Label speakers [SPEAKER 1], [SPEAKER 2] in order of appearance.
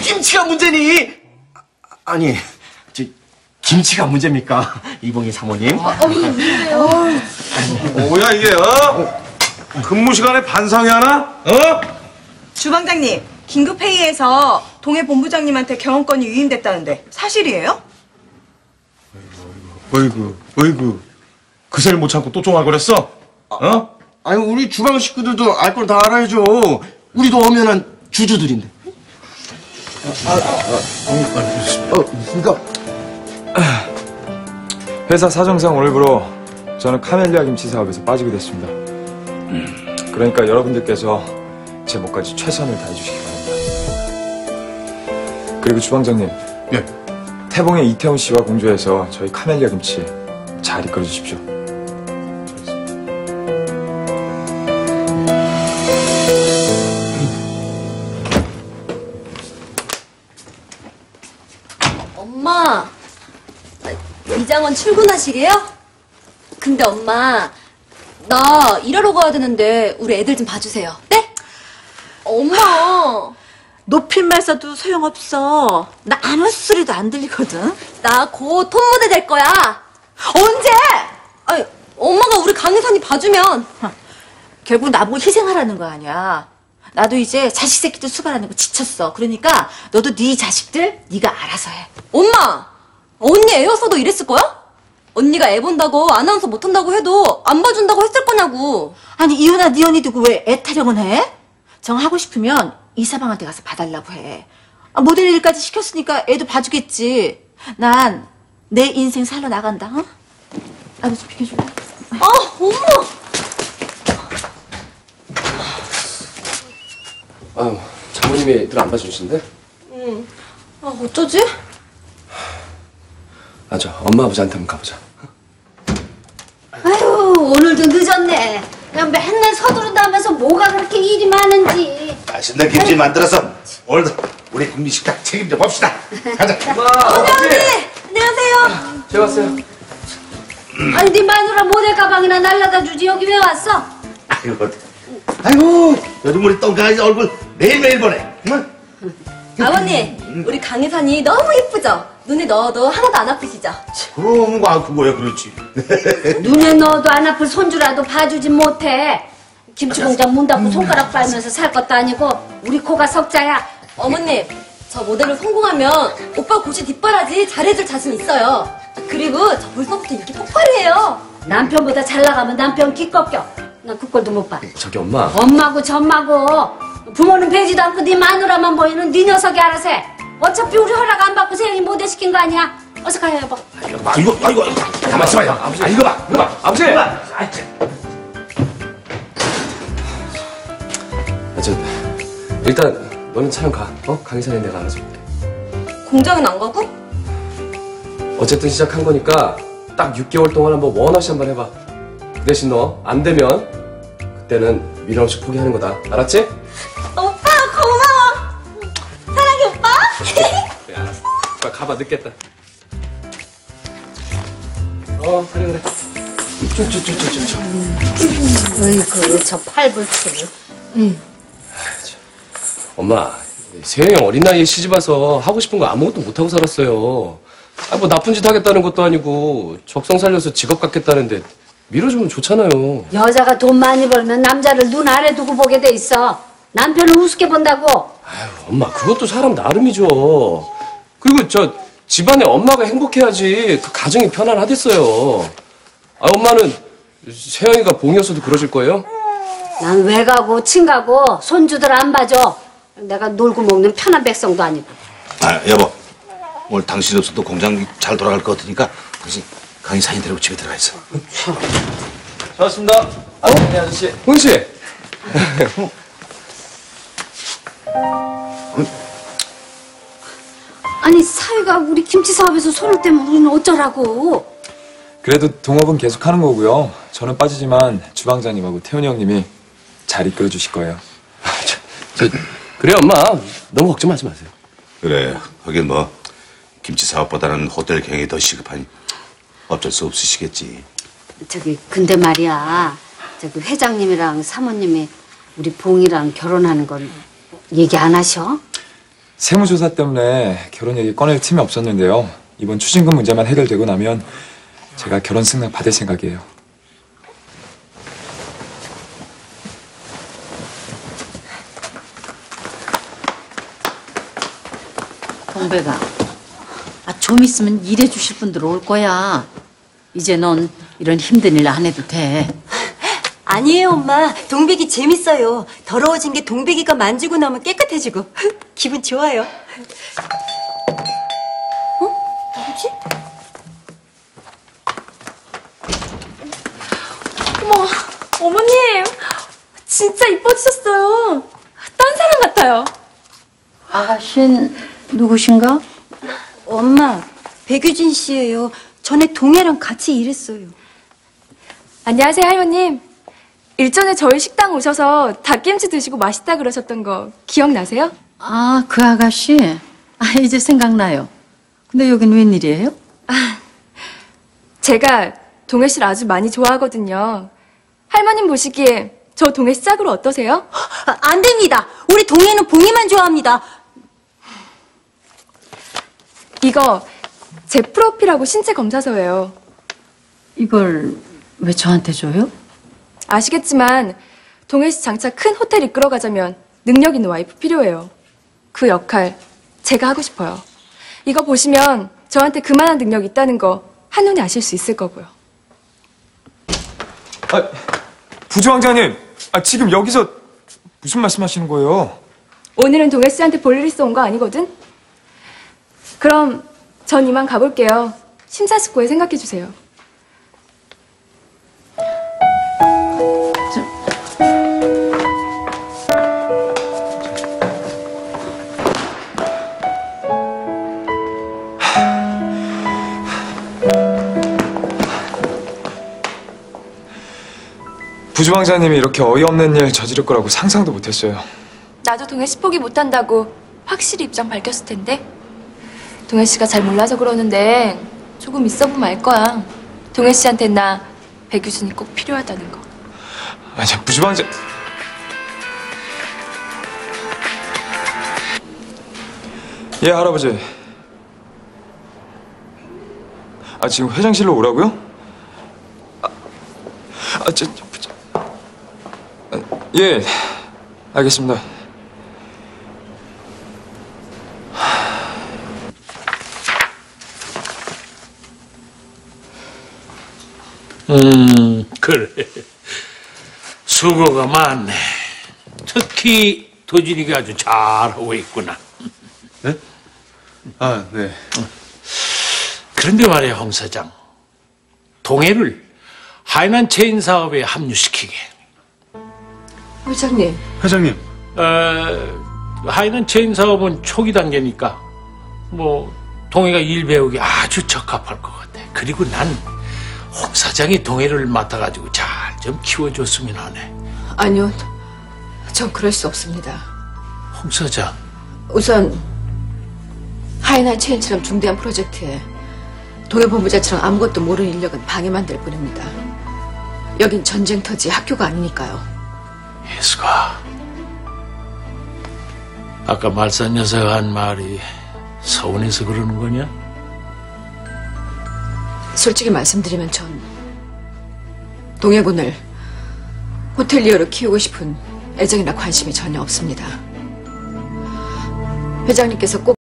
[SPEAKER 1] 김치가 문제니? 아니, 김치가 문제입니까? 이봉희 사모님?
[SPEAKER 2] 문제요.
[SPEAKER 3] 뭐야 이게 근무 시간에 반상회 하나?
[SPEAKER 2] 주방장님, 긴급 회의에서 동해 본부장님한테 경영권이 위임됐다는데 사실이에요?
[SPEAKER 3] 어이구 그새를 못 참고 또 쫑알거렸어?
[SPEAKER 1] 아니, 우리 주방 식구들도 알 걸 다 알아야죠. 우리도 엄연한 주주들인데. 그러니까
[SPEAKER 4] 회사 사정상 오늘부로 저는 카멜리아 김치 사업에서 빠지게 됐습니다. 그러니까 여러분들께서 제 몫까지 최선을 다해주시기 바랍니다. 그리고 주방장님,
[SPEAKER 3] 예.
[SPEAKER 4] 태봉의 이태원 씨와 공조해서 저희 카멜리아 김치 잘 이끌어 주십시오.
[SPEAKER 5] 엄마, 이장원 출근하시게요? 근데 엄마, 나 일하러 가야 되는데 우리 애들 좀 봐주세요. 네? 엄마.
[SPEAKER 6] 높임말 써도 소용없어. 나 아무 소리도 안 들리거든.
[SPEAKER 5] 나 곧 톱모델 될 거야.
[SPEAKER 6] 언제?
[SPEAKER 5] 아니, 엄마가 우리 강혜선이 봐주면.
[SPEAKER 6] 결국 나보고 희생하라는 거 아니야. 나도 이제 자식 새끼들 수발하는 거 지쳤어. 그러니까 너도 네 자식들 네가 알아서 해.
[SPEAKER 5] 엄마, 언니 애였어도 이랬을 거야? 언니가 애 본다고 아나운서 못한다고 해도 안 봐준다고 했을 거냐고.
[SPEAKER 6] 아니 이혼아 네 언니 두고 왜 애 타령은 해? 정 하고 싶으면 이사방한테 가서 봐달라고 해. 모델 일까지 시켰으니까 애도 봐주겠지. 난 내 인생 살러 나간다. 어? 나도 좀 비켜줄래?
[SPEAKER 5] 엄마.
[SPEAKER 7] 장모님이 애들 안 봐주신대?
[SPEAKER 5] 응. 어쩌지?
[SPEAKER 7] 엄마 아버지한테 한번 가보자.
[SPEAKER 8] 아유, 오늘도 늦었네. 그냥 맨날 서두른다면서 뭐가 그렇게 일이 많은지.
[SPEAKER 9] 맛있는 김치 만들어서 오늘도 우리 국민식탁 책임져 봅시다. 가자.
[SPEAKER 8] 어머니, 안녕하세요.
[SPEAKER 7] 제가 왔어요.
[SPEAKER 8] 아니, 네 마누라 모델 가방이나 날라다 주지. 여기 왜 왔어?
[SPEAKER 9] 아이고, 요즘 우리 똥강아지 얼굴 매일매일 보네. 응?
[SPEAKER 5] 아버님, 우리 강혜선이 너무 예쁘죠? 눈에 넣어도 하나도 안 아프시죠?
[SPEAKER 9] 그럼 그거야 그렇지.
[SPEAKER 8] 눈에 넣어도 안 아플 손주라도 봐주지 못해. 김치 공장 문 닫고 손가락 빨면서 살 것도 아니고 우리 코가 석자야.
[SPEAKER 5] 어머님, 저 모델로 성공하면 오빠 고시 뒷바라지 잘해줄 자신 있어요. 그리고 저 벌써부터 이렇게 폭발이에요.
[SPEAKER 8] 남편보다 잘 나가면 남편 기 꺾여. 나 그 꼴도 못 봐.
[SPEAKER 7] 저기 엄마.
[SPEAKER 8] 엄마고 전마고 부모는 배지도 않고 네 마누라만 보이는 네 녀석이 알아서 해. 어차피 우리 허락 안 받고 세영이 모델 시킨 거 아니야. 어서 가요 여보.
[SPEAKER 9] 아이고 가만 있어봐요. 이거 봐.
[SPEAKER 7] 아버지! 일단 너는 촬영 가. 강의사님 내가 알아줄게.
[SPEAKER 5] 공장은 안 가고?
[SPEAKER 7] 어쨌든 시작한 거니까 딱 6개월 동안 한번 원화시 한번 해봐. 그 대신 너 안 되면 그때는 미련 없이 포기하는 거다. 알았지?
[SPEAKER 5] 오빠 고마워. 사랑해 오빠.
[SPEAKER 7] 그래 알았어. 오빠 가봐 늦겠다. 그래.
[SPEAKER 8] 어이구 저 팔불치를.
[SPEAKER 7] 엄마, 세영이 어린 나이에 시집 와서 하고 싶은 거 아무것도 못하고 살았어요. 뭐 나쁜 짓 하겠다는 것도 아니고 적성 살려서 직업 갖겠다는데 밀어주면 좋잖아요.
[SPEAKER 8] 여자가 돈 많이 벌면 남자를 눈 아래 두고 보게 돼 있어. 남편을 우습게 본다고.
[SPEAKER 7] 아유, 엄마 그것도 사람 나름이죠. 그리고 저 집안에 엄마가 행복해야지 그 가정이 편안하겠어요. 엄마는 세영이가 봉이었어도 그러실 거예요?
[SPEAKER 8] 난 외가고 친가고 손주들 안 봐줘. 내가 놀고 먹는 편한 백성도 아니고.
[SPEAKER 9] 여보, 오늘 당신 없어도 공장 잘 돌아갈 것 같으니까 당신 강의사님 데리고 집에 들어가 있어.
[SPEAKER 4] 수고하셨습니다. 네 아저씨.
[SPEAKER 7] 봉이 씨.
[SPEAKER 8] 아니 사위가 우리 김치 사업에서 손을 떼면 우리는 어쩌라고.
[SPEAKER 4] 그래도 동업은 계속 하는 거고요. 저는 빠지지만 주방장님하고 태훈이 형님이 잘 이끌어 주실 거예요.
[SPEAKER 7] 그래 엄마 너무 걱정하지 마세요.
[SPEAKER 9] 그래, 하긴 뭐 김치 사업보다는 호텔 경영이 더 시급하니 어쩔 수 없으시겠지.
[SPEAKER 8] 근데 말이야, 회장님이랑 사모님이 우리 봉이랑 결혼하는 건 얘기 안 하셔?
[SPEAKER 4] 세무조사 때문에 결혼 얘기 꺼낼 틈이 없었는데요. 이번 추징금 문제만 해결되고 나면 제가 결혼 승낙 받을 생각이에요.
[SPEAKER 8] 동백아, 좀 있으면 일해 주실 분들 올 거야. 이제 넌 이런 힘든 일 안 해도 돼.
[SPEAKER 10] 아니에요, 엄마. 동백이 재밌어요. 더러워진 게 동백이가 만지고 나면 깨끗해지고. 기분 좋아요. 누구지?
[SPEAKER 2] 어머, 어머님. 진짜 이뻐지셨어요. 딴 사람 같아요.
[SPEAKER 8] 아가씨는 누구신가?
[SPEAKER 10] 엄마, 백유진 씨예요. 전에 동해랑 같이 일했어요.
[SPEAKER 2] 안녕하세요, 할머님. 일전에 저희 식당 오셔서 닭김치 드시고 맛있다 그러셨던 거 기억나세요?
[SPEAKER 8] 아, 그 아가씨? 이제 생각나요. 근데 여긴 웬일이에요?
[SPEAKER 2] 제가 동해 씨를 아주 많이 좋아하거든요. 할머님 보시기에 저 동해 씨 짝으로 어떠세요?
[SPEAKER 10] 안 됩니다. 우리 동해는 봉이만 좋아합니다.
[SPEAKER 2] 이거 제 프로필하고 신체 검사서예요.
[SPEAKER 8] 이걸 왜 저한테 줘요?
[SPEAKER 2] 아시겠지만 동해 씨 장차 큰 호텔 이끌어가자면 능력 있는 와이프 필요해요. 그 역할 제가 하고 싶어요. 이거 보시면 저한테 그만한 능력이 있다는 거 한눈에 아실 수 있을 거고요.
[SPEAKER 4] 부주왕자님, 지금 여기서 무슨 말씀하시는 거예요?
[SPEAKER 2] 오늘은 동해 씨한테 볼 일 있어 온 거 아니거든? 그럼 전 이만 가볼게요. 심사숙고해 생각해 주세요.
[SPEAKER 4] 부주왕자님이 이렇게 어이없는 일 저지를 거라고 상상도 못했어요.
[SPEAKER 2] 나도 동해 씨 포기 못한다고 확실히 입장 밝혔을 텐데. 동해 씨가 잘 몰라서 그러는데 조금 있어보면 알 거야. 동해 씨한테 나 백유진이 꼭 필요하다는 거.
[SPEAKER 4] 부주왕자... 예, 할아버지. 지금 회장실로 오라고요? 예, 알겠습니다.
[SPEAKER 11] 그래. 수고가 많네. 특히 도진이가 아주 잘하고 있구나.
[SPEAKER 3] 네? 네.
[SPEAKER 11] 그런데 말이야, 홍 사장. 동해를 하이난 체인 사업에 합류시키게.
[SPEAKER 2] 회장님.
[SPEAKER 3] 회장님.
[SPEAKER 11] 하이난 체인 사업은 초기 단계니까 동해가 일 배우기 아주 적합할 것 같아. 그리고 난 홍 사장이 동해를 맡아가지고 잘 좀 키워줬으면 하네.
[SPEAKER 12] 아니요, 전 그럴 수 없습니다.
[SPEAKER 11] 홍 사장.
[SPEAKER 12] 우선 하이난 체인처럼 중대한 프로젝트에 동해본부장처럼 아무것도 모르는 인력은 방해만 될 뿐입니다. 여긴 전쟁터지 학교가 아니니까요.
[SPEAKER 11] 예수가, 아까 말산 여사가 한 말이 서운해서 그러는 거냐?
[SPEAKER 12] 솔직히 말씀드리면 전 동해군을 호텔리어로 키우고 싶은 애정이나 관심이 전혀 없습니다. 회장님께서 꼭